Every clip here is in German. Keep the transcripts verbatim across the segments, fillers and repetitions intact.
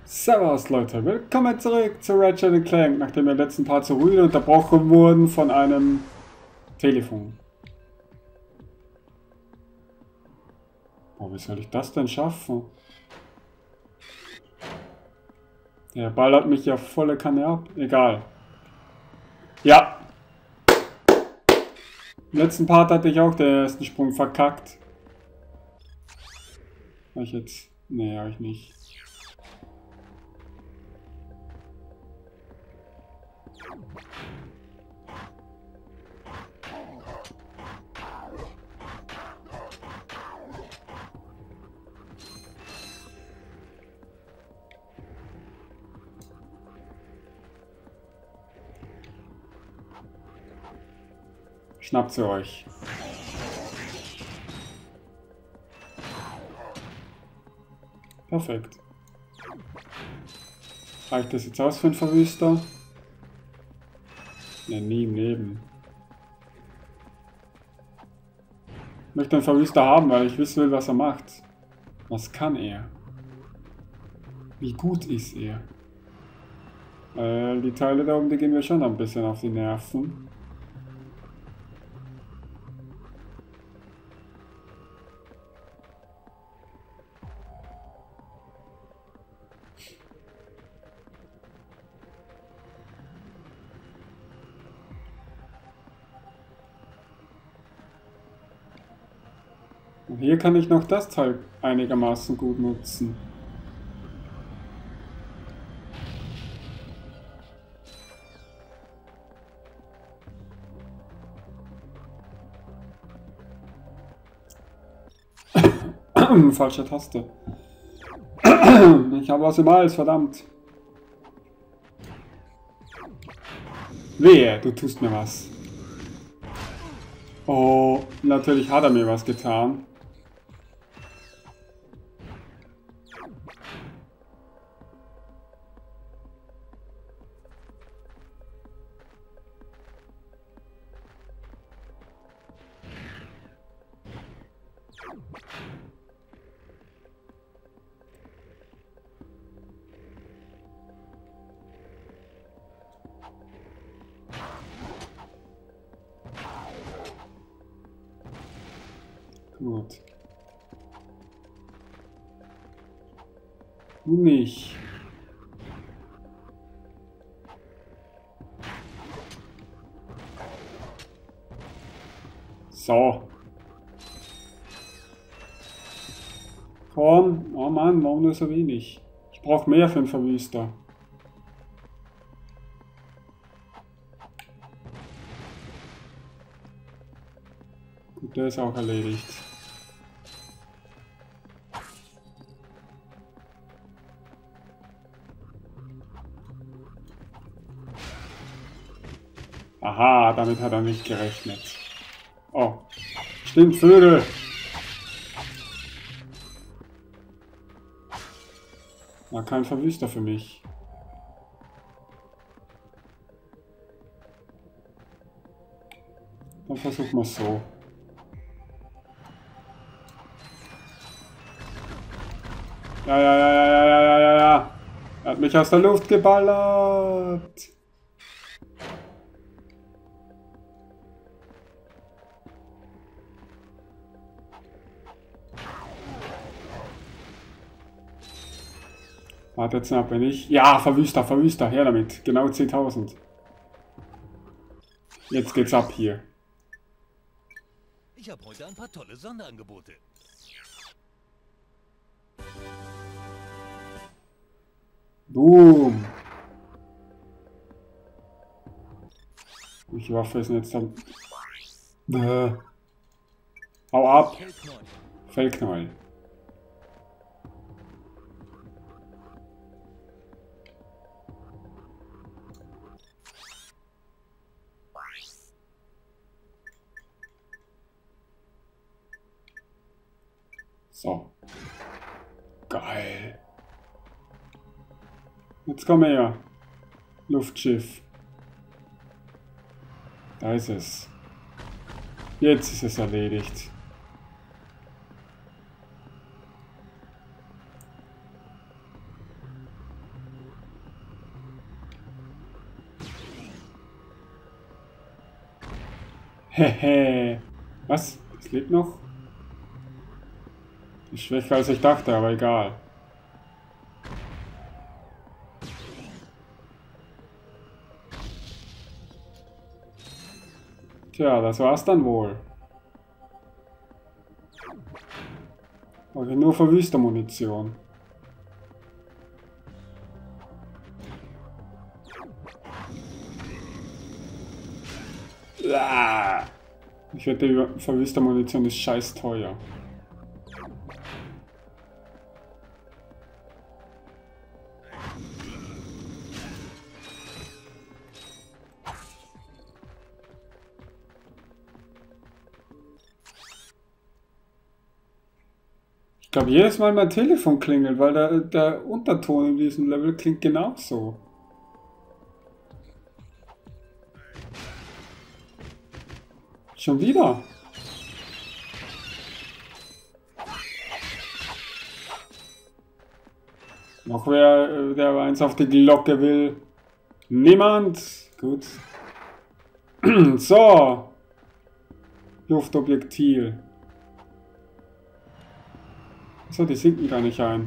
Servus Leute, willkommen zurück zu Ratchet and Clank, nachdem wir im letzten Part so ruhig unterbrochen wurden von einem Telefon. Oh, wie soll ich das denn schaffen? Der ballert mich ja volle Kanne ab. Egal. Ja. Im letzten Part hatte ich auch den ersten Sprung verkackt. Habe ich jetzt... Nee, habe ich nicht. Schnappt sie euch. Perfekt. Reicht das jetzt aus für einen Verwüster? Ne, nie im Leben. Ich möchte einen Verwüster haben, weil ich wissen will, was er macht. Was kann er? Wie gut ist er? Äh, die Teile da oben, die gehen mir schon ein bisschen auf die Nerven. Und hier kann ich noch das Teil einigermaßen gut nutzen. Falsche Taste. Ich habe was im Hals, verdammt. Wehe, du tust mir was. Oh, natürlich hat er mir was getan. Gut. Du nicht. So. Komm. Oh Mann, warum nur so wenig? Ich brauche mehr für den Verwüster. Gut, der ist auch erledigt. Aha, damit hat er nicht gerechnet. Oh, stimmt, Vögel. War kein Verwüster für mich. Dann versuchen wir es so. Ja, ja, ja, ja, ja, ja, ja, ja. Er hat mich aus der Luft geballert. Warte jetzt ab, wenn ich... Ja, Verwüster, Verwüster, her damit. Genau zehntausend. Jetzt geht's ab hier. Ich habe heute ein paar tolle Sonderangebote. Boom. Welche Waffe ist denn jetzt dann? Äh. Hau ab. Fellknäuel. So. Geil. Jetzt komm her. Luftschiff. Da ist es. Jetzt ist es erledigt. Hehe. Was? Es lebt noch? Ist schwächer als ich dachte, aber egal. Tja, das war's dann wohl. Okay, nur Verwüstermunition. Ah! Ich wette, die Verwüstermunition ist scheiß teuer. Ich glaube, jedes Mal mein Telefon klingelt, weil der, der Unterton in diesem Level klingt genauso. Schon wieder? Noch wer, der eins auf die Glocke will? Niemand? Gut. So. Luftobjektil. So, die sinken gar nicht ein.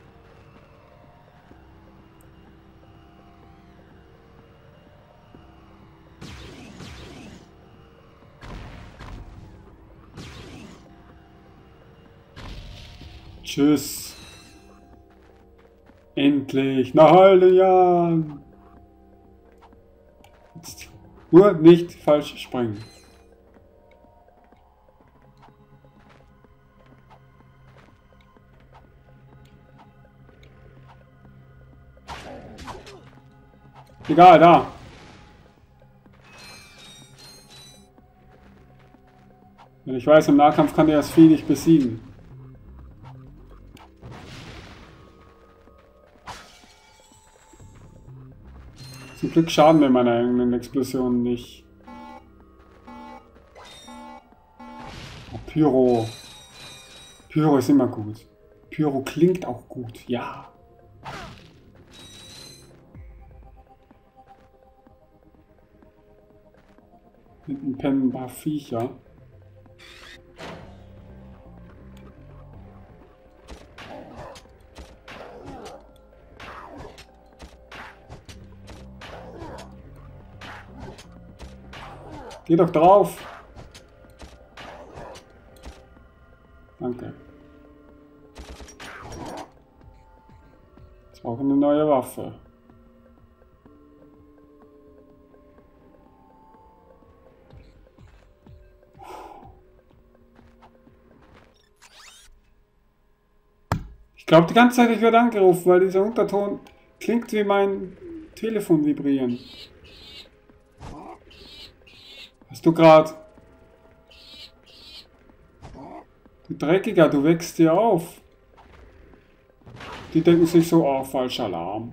Tschüss. Endlich. Nach all den Jahren. Jetzt nur nicht falsch springen. Egal, da. Wenn ich weiß, im Nahkampf kann der das Vieh nicht besiegen. Zum Glück schaden mir meine eigenen Explosionen nicht. Oh, Pyro. Pyro ist immer gut. Pyro klingt auch gut, ja. Hinten pennen ein paar Viecher. Geh doch drauf! Danke. Jetzt brauche ich eine neue Waffe. Ich glaube die ganze Zeit, ich werde angerufen, weil dieser Unterton klingt wie mein Telefon vibrieren. Hast du gerade... Du Dreckiger, du wächst hier auf. Die denken sich so, oh, falscher Alarm.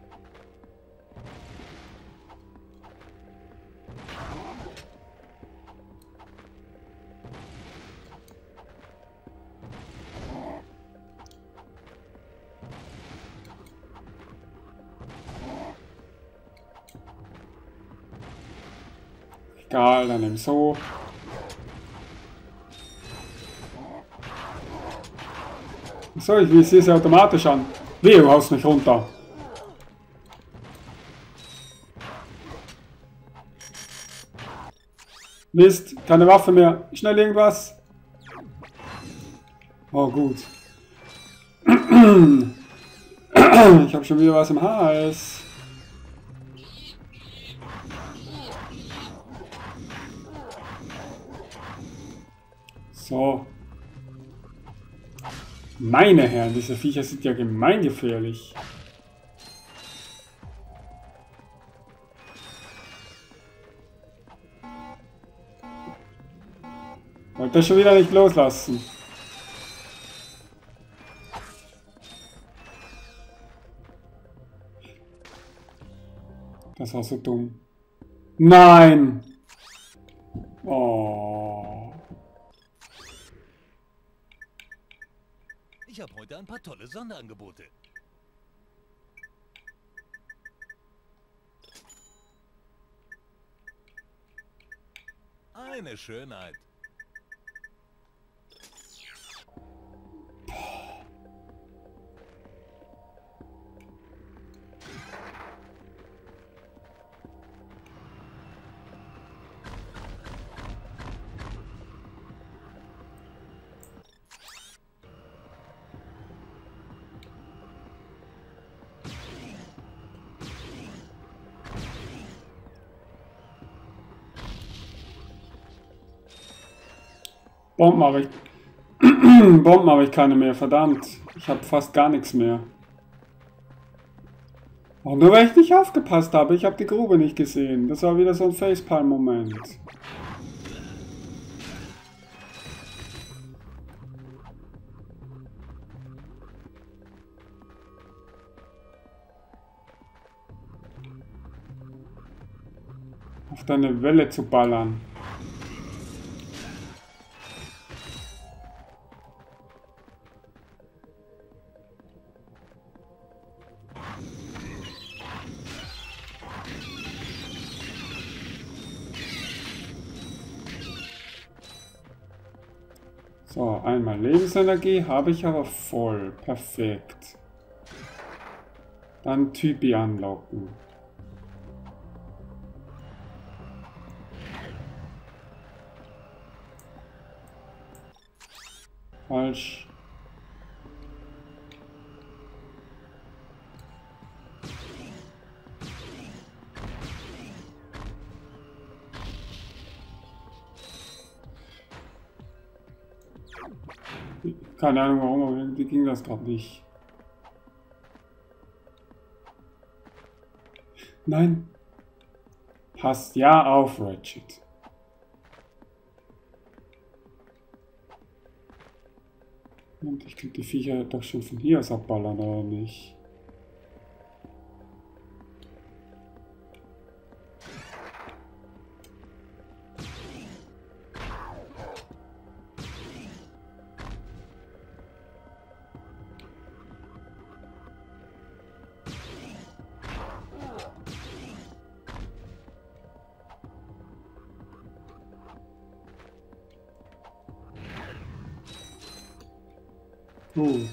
Egal, dann nimm so. So, ich will sie automatisch an. Wie, du haust mich runter. Mist, keine Waffe mehr. Schnell irgendwas. Oh, gut. Ich habe schon wieder was im Hals. So. Meine Herren, diese Viecher sind ja gemeingefährlich. Wollt ihr schon wieder nicht loslassen? Das war so dumm. Nein! Oh. Ich habe heute ein paar tolle Sonderangebote. Eine Schönheit. Bomben habe ich. Bomben habe ich keine mehr, verdammt. Ich habe fast gar nichts mehr. Oh, nur weil ich nicht aufgepasst habe, ich habe die Grube nicht gesehen. Das war wieder so ein Facepalm-Moment. Auf deine Welle zu ballern. So, einmal Lebensenergie habe ich aber voll. Perfekt. Dann Typi anlocken. Falsch. Keine Ahnung warum, aber irgendwie ging das gerade nicht. Nein. Passt ja auf, Ratchet. Und ich könnte die Viecher doch schon von hier aus abballern, oder nicht? Gut.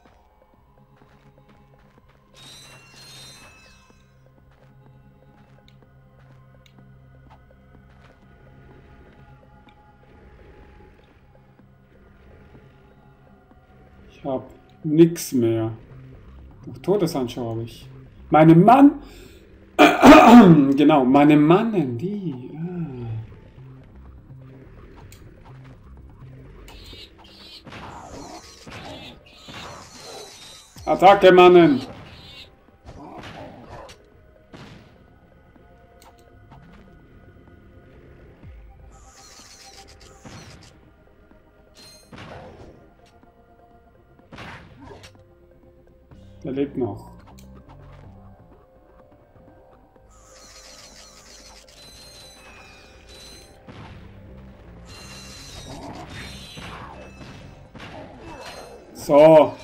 Ich habe nichts mehr. Doch Todesanschau habe ich. Meine Mann... genau, meine Mannen, die... Attacke, Mannen! Der lebt noch. So.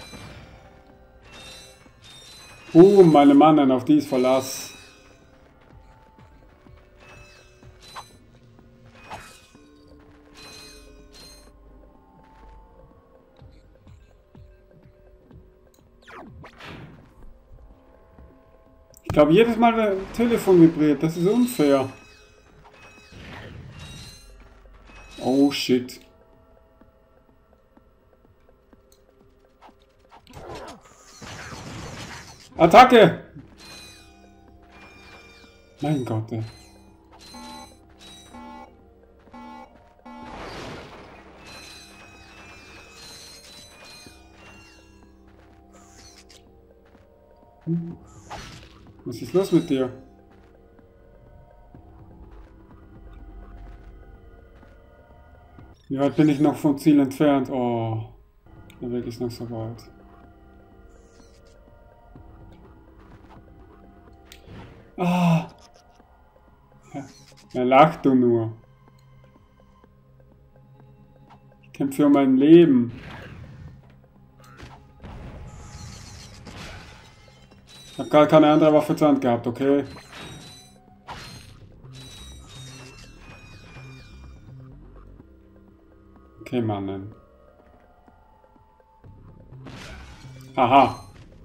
Uh, meine Mannen, auf die ist Verlass. Ich glaube, jedes Mal, wenn das Telefon vibriert, das ist unfair. Oh, shit. Attacke! Mein Gott, ey. Hm. Was ist los mit dir? Wie weit bin ich noch vom Ziel entfernt? Oh, der Weg ist noch so weit. Ah! Ja, lach du nur. Ich kämpfe um mein Leben. Ich habe gar keine andere Waffe zur Hand gehabt, okay? Kämmernen. Aha.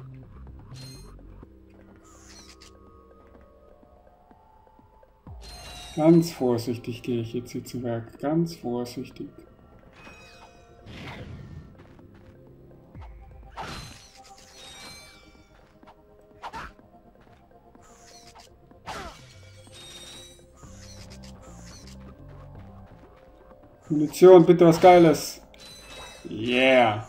Ganz vorsichtig gehe ich jetzt hier zu Werk. Ganz vorsichtig. Munition, bitte was Geiles. Yeah.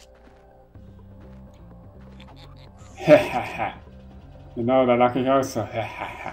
Hehehe. Genau, da lag ich auch so. Hehehe.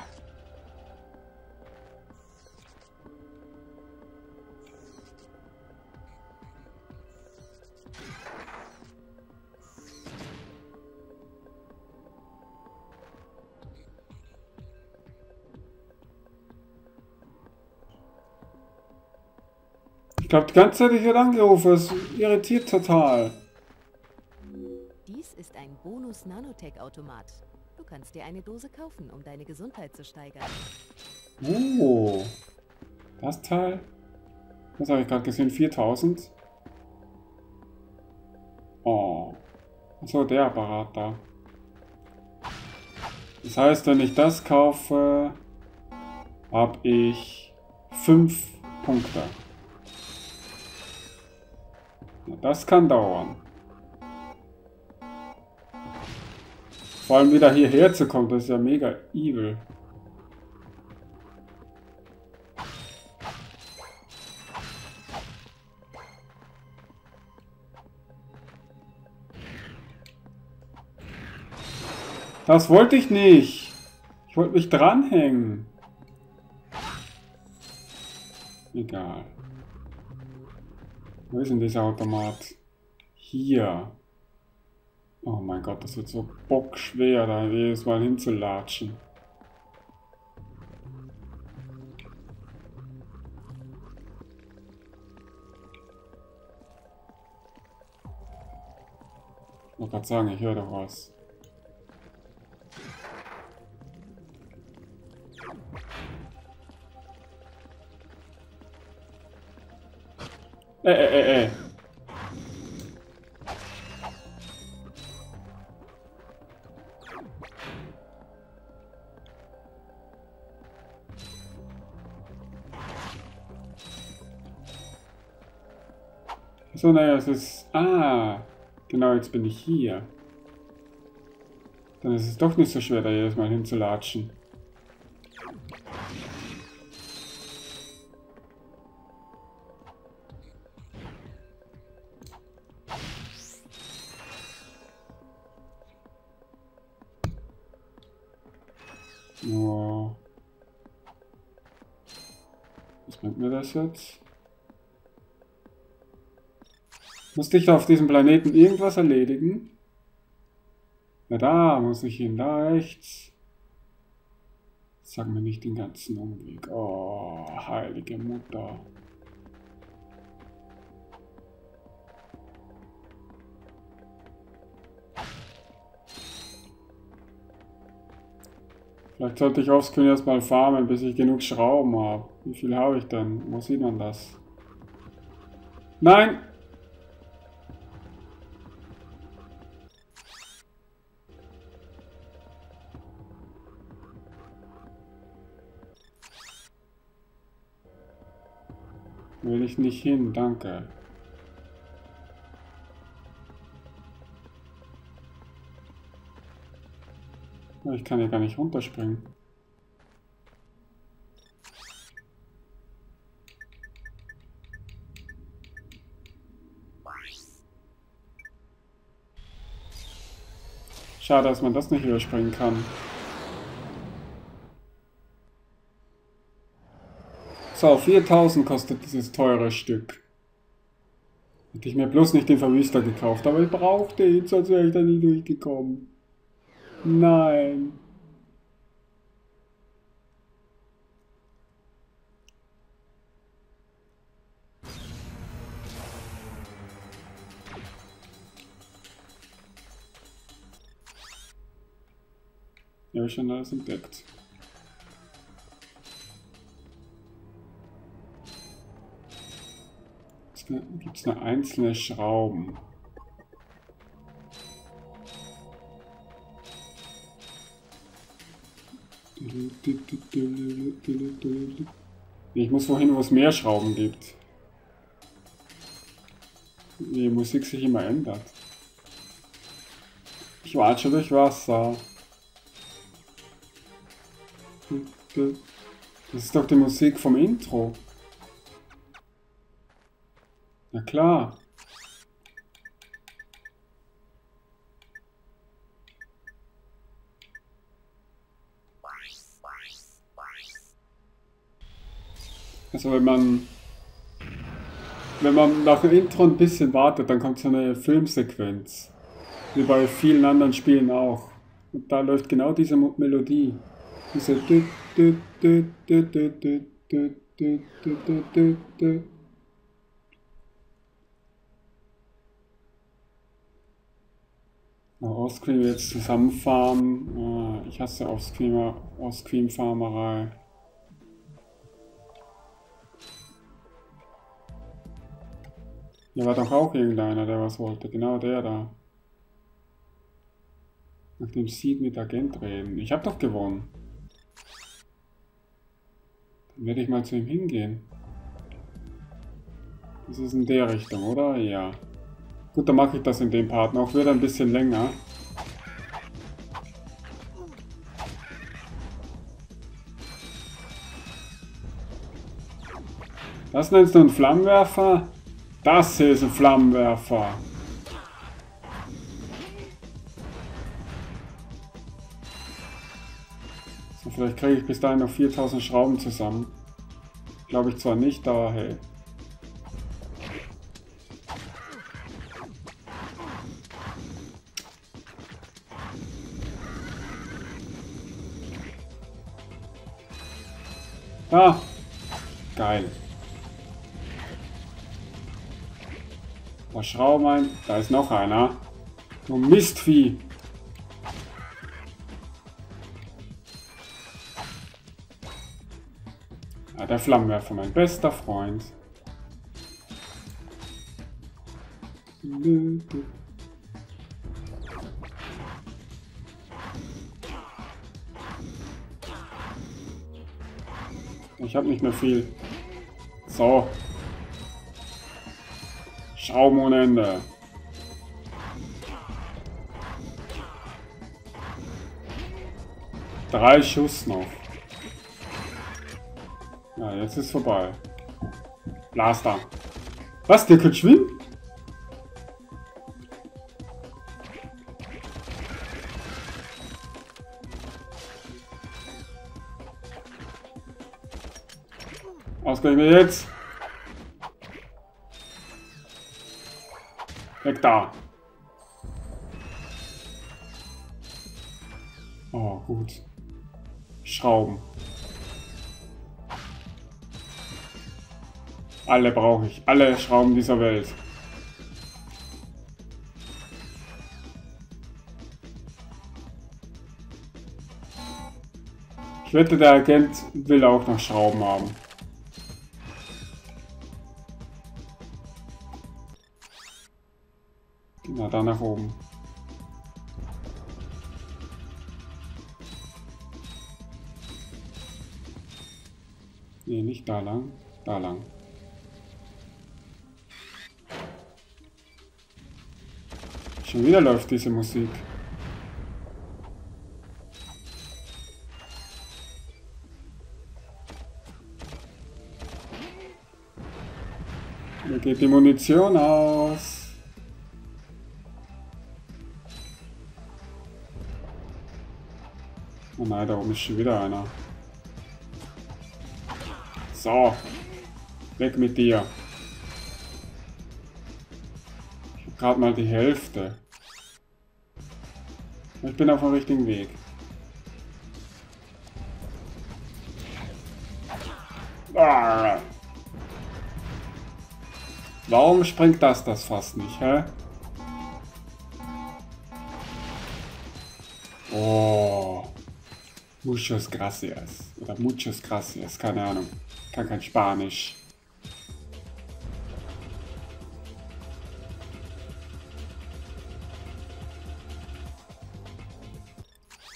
Ich glaube, die ganze Zeit ich werde angerufen. Es irritiert total. Dies ist ein Bonus-Nanotech-Automat. Du kannst dir eine Dose kaufen, um deine Gesundheit zu steigern. Oh. Das Teil? Was habe ich gerade gesehen? viertausend? Oh. Achso, der Apparat da. Das heißt, wenn ich das kaufe, habe ich fünf Punkte. Das kann dauern. Vor allem wieder hierher zu kommen, das ist ja mega evil. Das wollte ich nicht. Ich wollte mich dranhängen. Egal. Wo ist denn dieser Automat? Hier. Oh mein Gott, das wird so bockschwer, da jedes Mal hinzulatschen. Ich wollte gerade sagen, ich höre doch was. Äh, äh, äh, äh. So, naja, es ist... Ah, genau, jetzt bin ich hier. Dann ist es doch nicht so schwer, da jedes Mal hinzulatschen. Oh. Was bringt mir das jetzt? Musste ich da auf diesem Planeten irgendwas erledigen? Na, da muss ich hin, da rechts. Sag mir nicht den ganzen Umweg. Oh, heilige Mutter. Vielleicht sollte ich offscreen erstmal farmen, bis ich genug Schrauben habe. Wie viel habe ich denn? Wo sieht man das? Nein! Will ich nicht hin, danke. Ich kann hier gar nicht runterspringen. Schade, dass man das nicht überspringen kann. So, viertausend kostet dieses teure Stück. Hätte ich mir bloß nicht den Verwüster gekauft, aber ich brauchte ihn, sonst wäre ich da nie durchgekommen. Nein. Ja, habe ich schon alles entdeckt. Gibt es nur einzelne Schrauben? Ich muss wohin, wo es mehr Schrauben gibt. Die Musik sich immer ändert. Ich watsche durch Wasser. Das ist doch die Musik vom Intro. Na klar. Also wenn man wenn man nach dem Intro ein bisschen wartet, dann kommt so eine Filmsequenz. Wie bei vielen anderen Spielen auch. Und da läuft genau diese Melodie. Diese Offscreen jetzt zusammenfahren. Ich hasse Offscreen-Farmerei. Hier war doch auch irgendeiner, der was wollte. Genau der da. Nach dem Seed mit Agent reden. Ich hab doch gewonnen. Dann werde ich mal zu ihm hingehen. Das ist in der Richtung, oder? Ja. Gut, dann mache ich das in dem Part noch. Wird ein bisschen länger. Das nennst du einen Flammenwerfer? Das hier ist ein Flammenwerfer. So, vielleicht kriege ich bis dahin noch viertausend Schrauben zusammen. Glaube ich zwar nicht, aber hey. Ah! Geil. Da Schrauben ein. Da ist noch einer. Du Mistvieh. Ja, der Flammenwerfer, mein bester Freund. Ich habe nicht mehr viel. So. Schrauben ohne Ende. Drei Schuss noch. Ja, jetzt ist vorbei. Blaster. Was? Der kann schwimmen? Ausgerechnet jetzt. Weg da. Oh, gut. Schrauben. Alle brauche ich. Alle Schrauben dieser Welt. Ich wette, der Agent will auch noch Schrauben haben. Na, da nach oben. Nee, nicht da lang. Da lang. Schon wieder läuft diese Musik. Mir geht die Munition aus. Oh nein, da oben ist schon wieder einer. So. Weg mit dir. Ich habe gerade mal die Hälfte. Ich bin auf dem richtigen Weg. Ah. Warum springt das das fast nicht, hä? Oh. Muchos gracias. Oder muchos gracias, keine Ahnung. Kann kein Spanisch.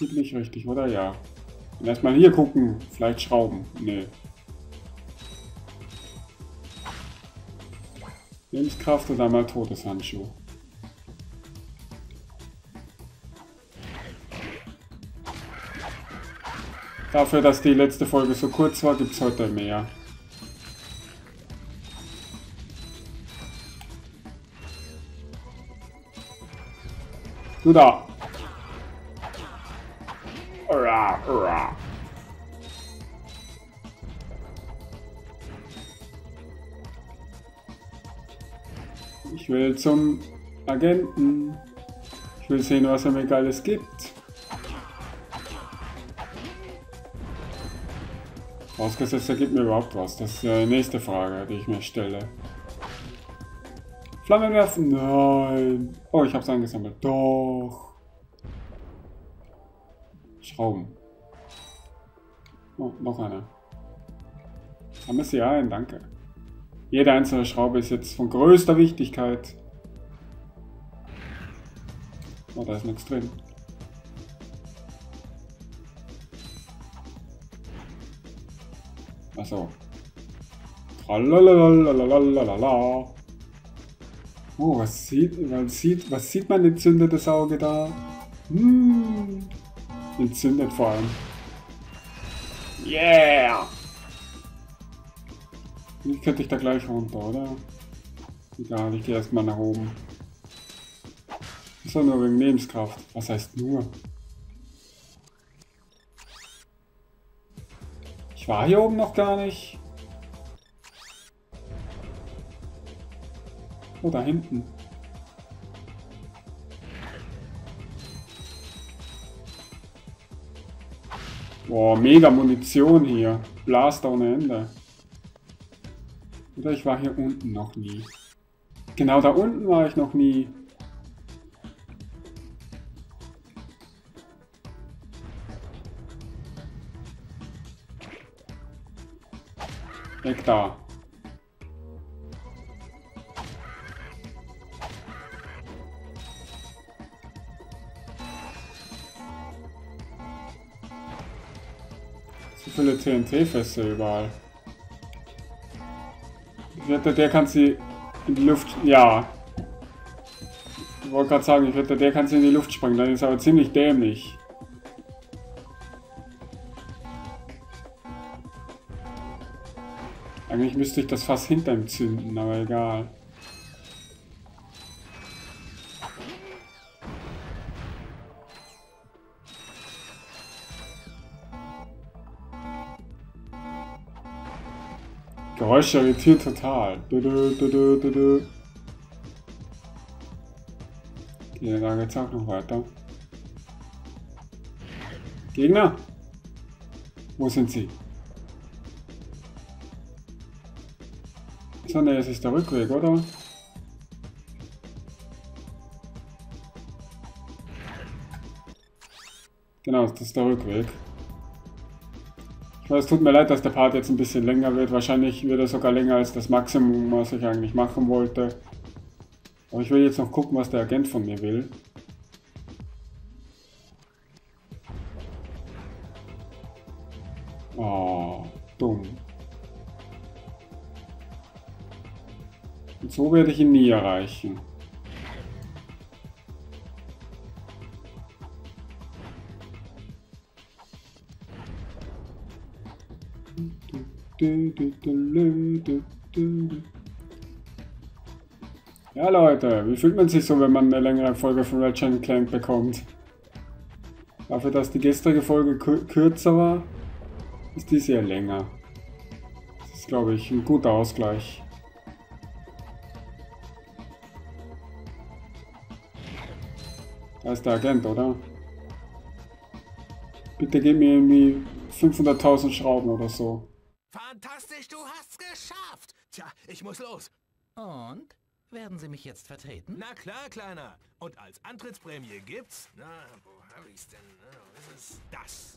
Geht nicht richtig, oder? Ja. Und erstmal hier gucken. Vielleicht Schrauben. Nee. Lebenskraft oder mal Todeshandschuh. Dafür, dass die letzte Folge so kurz war, gibt es heute mehr. Du da! Ura, ura. Ich will zum Agenten. Ich will sehen, was er mir Geiles gibt. Vorausgesetzt, er gibt mir überhaupt was. Das ist ja die nächste Frage, die ich mir stelle. Flammen werfen? Nein. Oh, ich hab's eingesammelt. Doch. Schrauben. Oh, noch eine. Sammle sie ein, danke. Jede einzelne Schraube ist jetzt von größter Wichtigkeit. Oh, da ist nichts drin. Achso. Tralalalalalalalala. Oh, was sieht, was sieht, was sieht mein entzündetes Auge da? Hm. Entzündet vor allem. Yeah! Wie könnte ich da gleich runter, oder? Egal, ich gehe erstmal nach oben. Das war nur wegen Lebenskraft. Was heißt nur? Ich war hier oben noch gar nicht. Oh, da hinten. Boah, mega Munition hier. Blaster ohne Ende. Oder ich war hier unten noch nie. Genau da unten war ich noch nie. Weg da. So viele T N T-Fässer überall. Ich wette, der kann sie in die Luft... Ja. Ich wollte gerade sagen, ich wette, der kann sie in die Luft springen. Das ist aber ziemlich dämlich. Eigentlich müsste ich das Fass hinter ihm zünden, aber egal. Geräusche irritiert total. Du, du, du, du, du, du. Okay, da geht's auch noch weiter. Gegner? Wo sind sie? So, ne, es ist der Rückweg, oder? Genau, das ist der Rückweg. Ich weiß, es tut mir leid, dass der Part jetzt ein bisschen länger wird. Wahrscheinlich wird er sogar länger als das Maximum, was ich eigentlich machen wollte. Aber ich will jetzt noch gucken, was der Agent von mir will. Oh, dumm. Und so werde ich ihn nie erreichen. Ja Leute, wie fühlt man sich so, wenn man eine längere Folge von Ratchet and Clank bekommt? Dafür, dass die gestrige Folge kürzer war, ist diese ja länger. Das ist, glaube ich, ein guter Ausgleich. Da ist der Agent, oder? Bitte gib mir irgendwie fünfhunderttausend Schrauben oder so. Fantastisch, du hast's geschafft. Tja, ich muss los. Und? Werden Sie mich jetzt vertreten? Na klar, Kleiner. Und als Antrittsprämie gibt's... Na, wo hab ich's denn? Na, was ist das?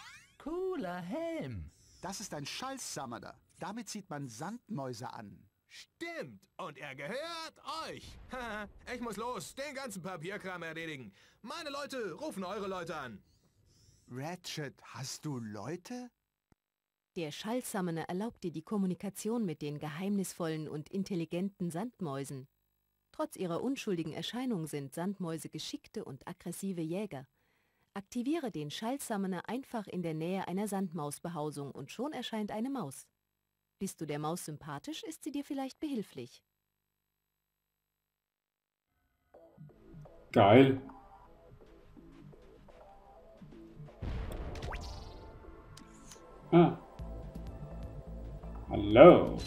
Cooler Helm. Das ist ein Schallsammeler. Damit zieht man Sandmäuse an. Stimmt. Und er gehört euch. Haha, ich muss los. Den ganzen Papierkram erledigen. Meine Leute rufen eure Leute an. Ratchet, hast du Leute? Der Schallsummoner erlaubt dir die Kommunikation mit den geheimnisvollen und intelligenten Sandmäusen. Trotz ihrer unschuldigen Erscheinung sind Sandmäuse geschickte und aggressive Jäger. Aktiviere den Schallsummoner einfach in der Nähe einer Sandmausbehausung und schon erscheint eine Maus. Bist du der Maus sympathisch, ist sie dir vielleicht behilflich. Geil. Ah. Hallo.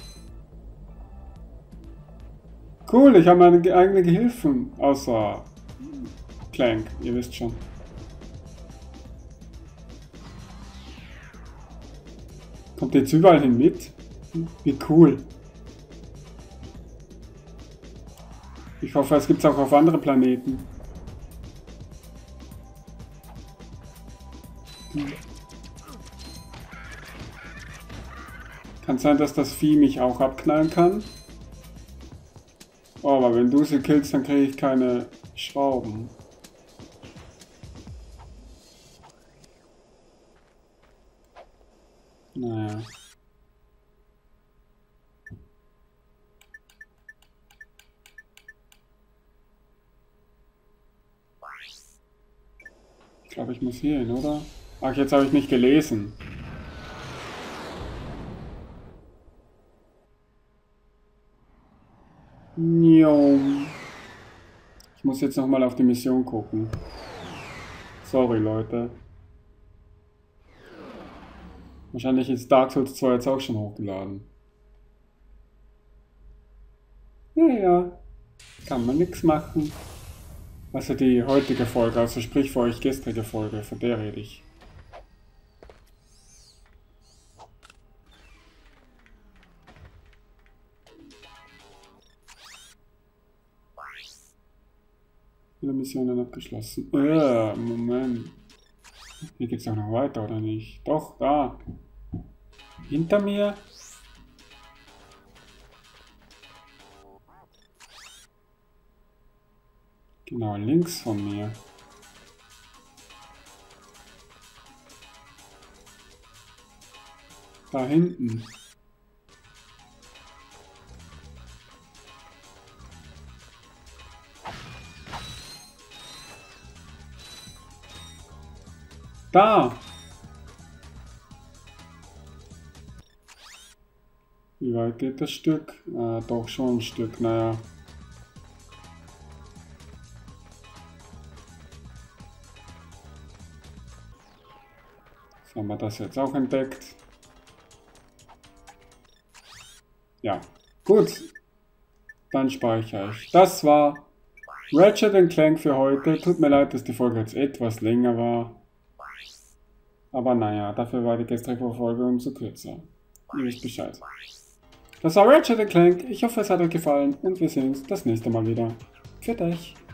Cool, ich habe meine eigenen Gehilfen, außer Clank, ihr wisst schon. Kommt jetzt überall hin mit? Wie cool. Ich hoffe, es gibt es auch auf andere Planeten. Hm. Kann sein, dass das Vieh mich auch abknallen kann. Oh, aber wenn du sie killst, dann kriege ich keine Schrauben. Naja. Ich glaube, ich muss hier hin, oder? Ach, jetzt habe ich nicht gelesen. Ich muss jetzt nochmal auf die Mission gucken. Sorry, Leute. Wahrscheinlich ist Dark Souls zwei jetzt auch schon hochgeladen. Naja, kann man nichts machen. Also die heutige Folge, also sprich für euch gestrige Folge, von der rede ich. Viele Missionen abgeschlossen. Äh, Moment. Hier geht's auch noch weiter, oder nicht? Doch, da. Hinter mir. Genau, links von mir. Da hinten. Da! Wie weit geht das Stück? Ah, doch schon ein Stück, naja. So haben wir das jetzt auch entdeckt. Ja, gut. Dann speichere ich. Das war Ratchet and Clank für heute. Tut mir leid, dass die Folge jetzt etwas länger war. Aber naja, dafür war die gestrige Folge umso kürzer. Ihr wisst Bescheid. Das war Ratchet and Clank. Ich hoffe, es hat euch gefallen und wir sehen uns das nächste Mal wieder. Für euch.